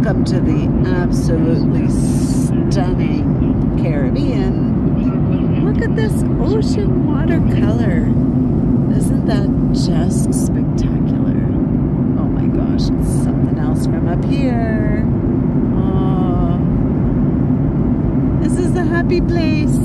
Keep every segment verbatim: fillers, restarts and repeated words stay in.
Welcome to the absolutely stunning Caribbean. Look at this ocean watercolor. Isn't that just spectacular? Oh my gosh, it's something else from up here. Oh, this is a happy place.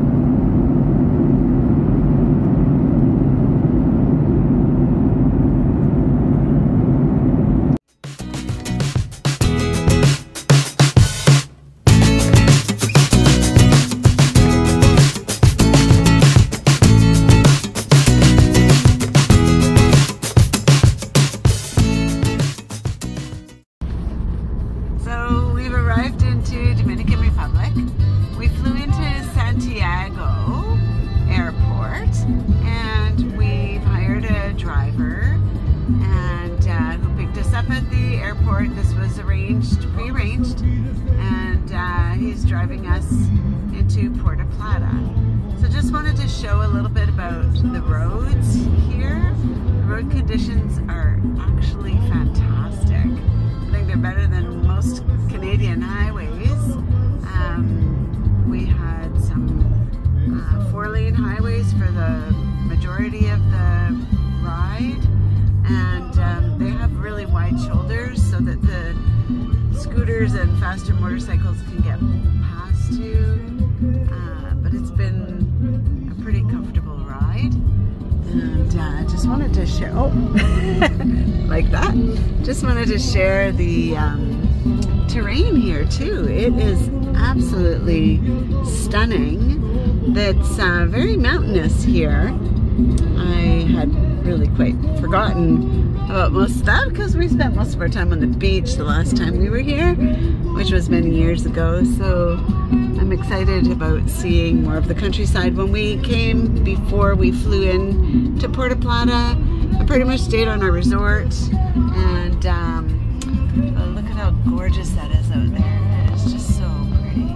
Arrived into Dominican Republic. We flew into Santiago Airport and we've hired a driver and uh, who picked us up at the airport. This was arranged, pre-arranged, and uh, he's driving us into Puerto Plata. So just wanted to show a little bit about the roads here. The road conditions are actually fantastic. I think they're better than most Canadian highways. Um, we had some uh, four-lane highways for the majority of the ride, and um, they have really wide shoulders so that the scooters and faster motorcycles can get past you. Uh, but it's been a pretty comfortable ride, and I uh, just wanted to share. Oh, like that. Just wanted to share the um, terrain here too. It is absolutely stunning. That's uh, very mountainous here. I had really quite forgotten about most of that because we spent most of our time on the beach the last time we were here, which was many years ago. So I'm excited about seeing more of the countryside. When we came before we flew in to Puerto Plata, I pretty much stayed on our resort, and um, oh, look at how gorgeous that is out there. It's just so pretty.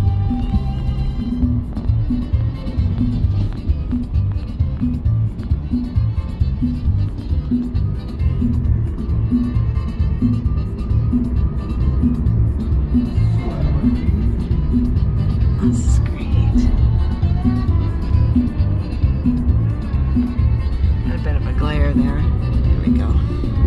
This is great. Got a bit of a glare there. There we go.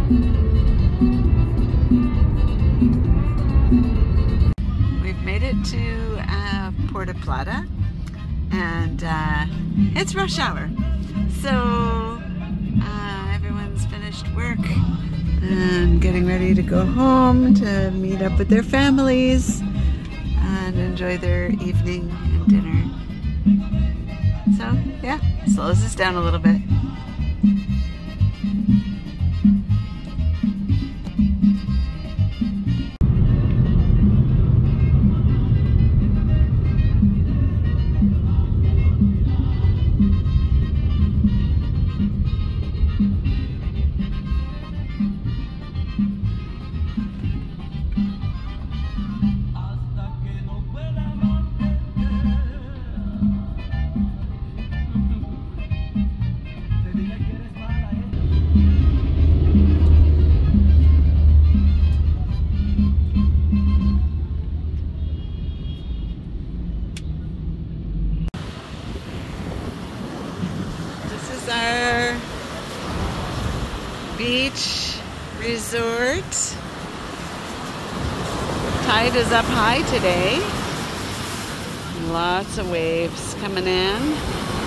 We've made it to uh, Puerto Plata, and uh, it's rush hour. So uh, everyone's finished work and getting ready to go home to meet up with their families and enjoy their evening and dinner. So yeah, slows us down a little bit. Our beach resort. Tide is up high today. Lots of waves coming in.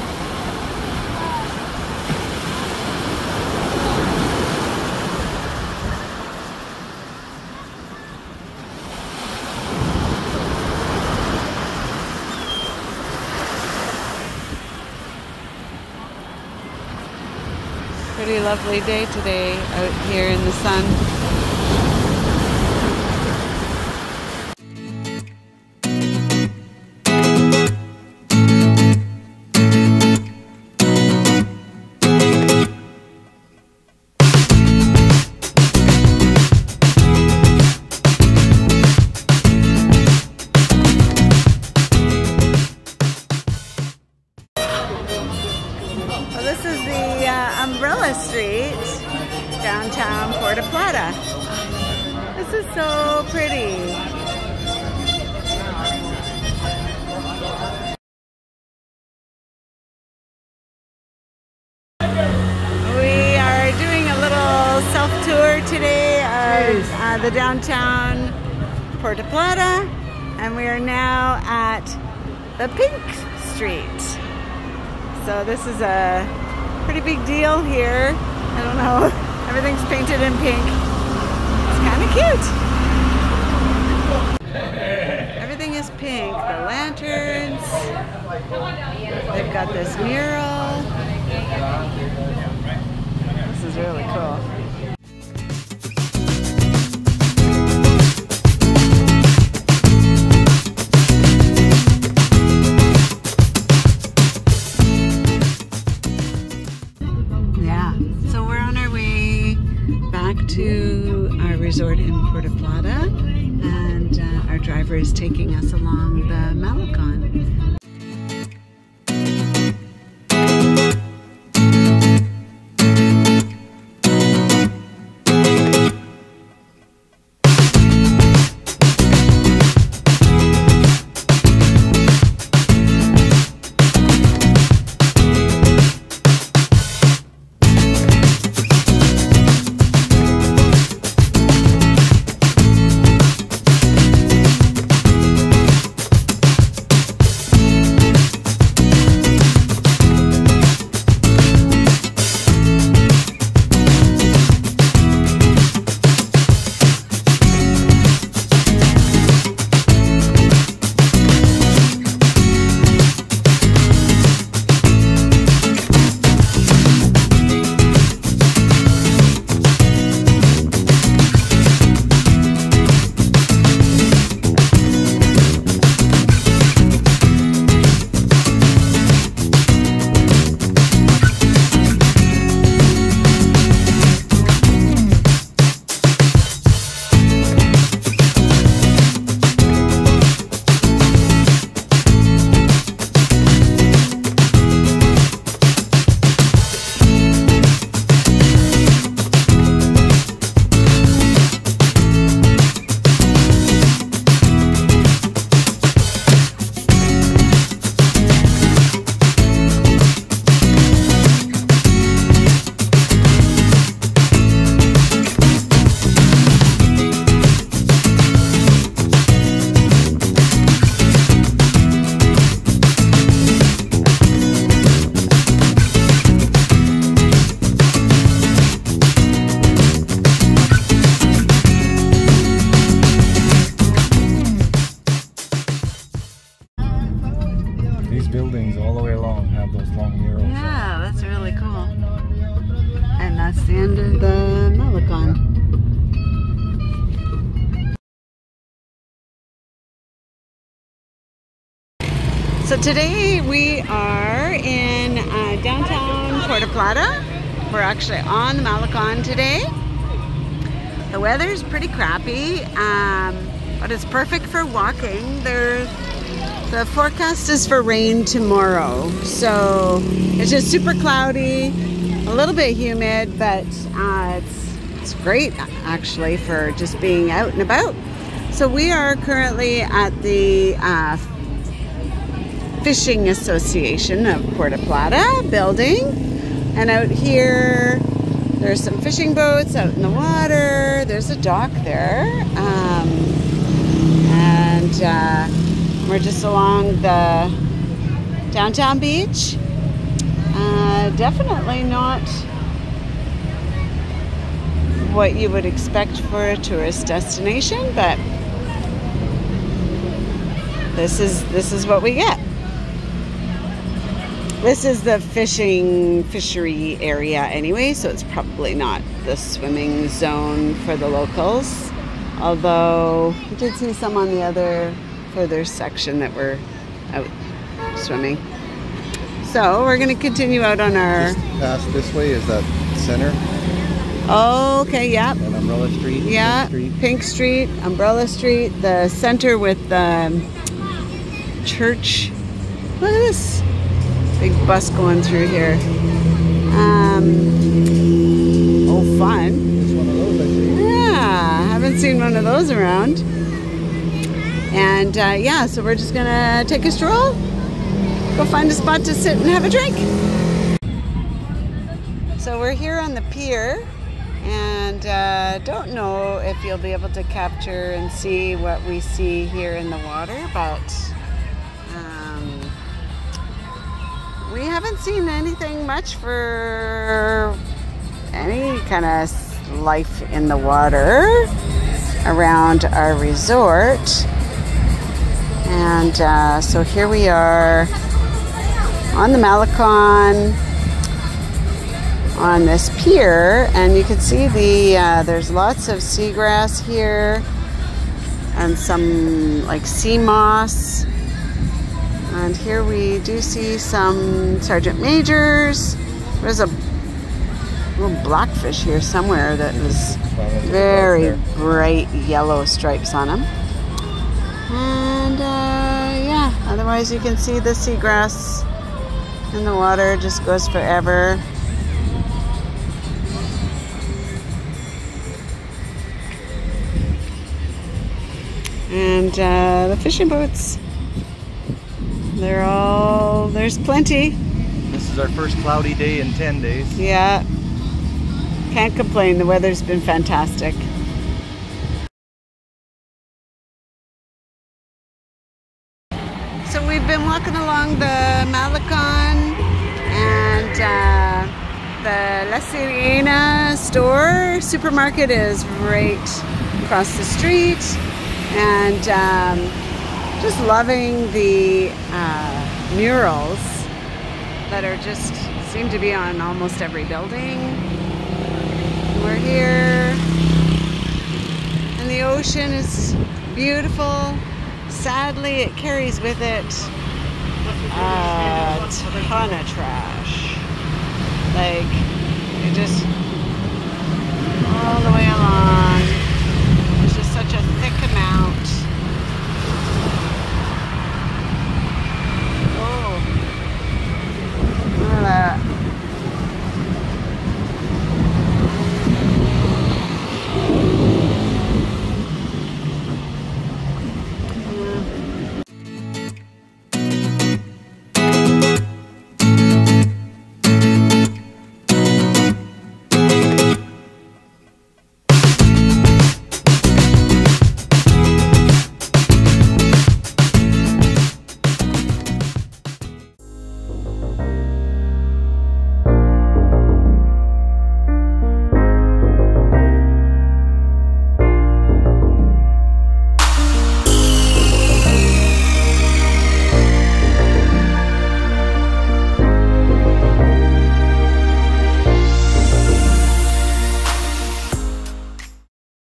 Pretty lovely day today out here in the sun. Umbrella Street, downtown Puerto Plata. This This is so pretty. We are doing a little self-tour today of uh, the downtown Puerto Plata, and we are now at the Pink Street. So this is a pretty big deal here. I don't know, everything's painted in pink. It's kind of cute. Everything is pink. The lanterns. They've got this mural. This is really cool. To our resort in Puerto Plata, and uh, our driver is taking us along the Malecon. Buildings all the way along have those long murals. Yeah, that's really cool. And that's the end of the Malecon. So today we are in uh, downtown Puerto Plata. We're actually on the Malecon today. The weather's pretty crappy, um, but it's perfect for walking. There's The forecast is for rain tomorrow, so it's just super cloudy, a little bit humid, but uh, it's, it's great actually for just being out and about. So we are currently at the uh, Fishing Association of Puerto Plata building, and out here there's some fishing boats out in the water. There's a dock there, um, and uh, we're just along the downtown beach. Uh, definitely not what you would expect for a tourist destination, but this is this is what we get. This is the fishing fishery area anyway, so it's probably not the swimming zone for the locals. Although I did see some on the other further section that were out swimming. So we're going to continue out on our... Just past this way is that center. Oh, okay, yep. And Umbrella Street. Yeah, Pink Street. Pink Street, Umbrella Street, the center with the church. Look at this big bus going through here. Um, oh, fun. It's one of those, I think. Yeah, haven't haven't seen one of those around. And uh, yeah, so we're just gonna take a stroll, go find a spot to sit and have a drink. So we're here on the pier, and uh, don't know if you'll be able to capture and see what we see here in the water, but um, we haven't seen anything much for any kind of life in the water around our resort. And uh, so here we are on the Malecon on this pier, and you can see the uh, there's lots of seagrass here and some like sea moss, and here we do see some sergeant majors. There's a little blackfish here somewhere that is very bright yellow stripes on them, and uh, yeah, otherwise you can see the seagrass in the water just goes forever. And uh, the fishing boats, they're all, there's plenty. This is our first cloudy day in ten days. Yeah, can't complain, the weather's been fantastic. So we've been walking along the Malecon, and uh, the La Sirena store, supermarket is right across the street. And um, just loving the uh, murals that are just seem to be on almost every building. We're here, and the ocean is beautiful. Sadly, it carries with it a ton of trash. Like, it just